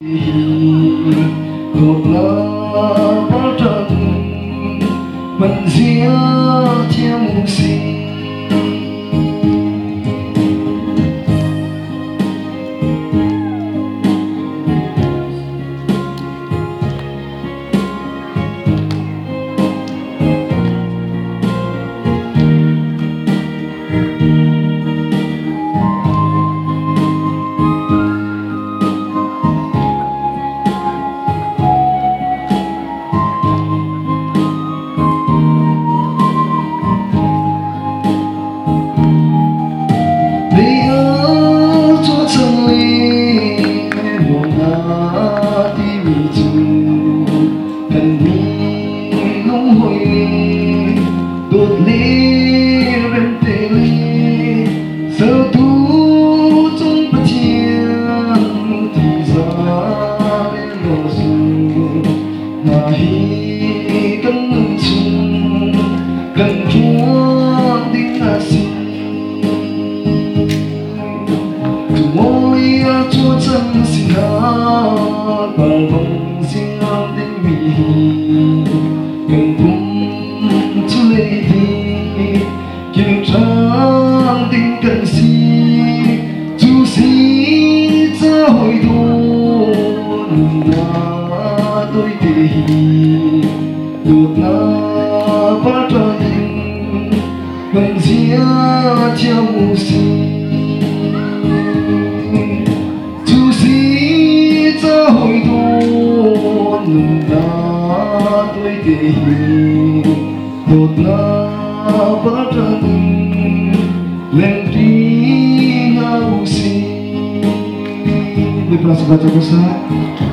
Một là bao trần mình riêng theo mù xì gần chúa đi ta xin từ mỗi chúa chân xin hát và lòng riêng đến mình gần cùng chúa lệ đi kiếm trang tình cần si chúa xin ra hồi đồn là tôi để được là bắt đầu mình riêng theo mù xì chú sĩ ra hồi đồn là tôi để một là bắt đầu lên đi ngao xì. Terima kasih.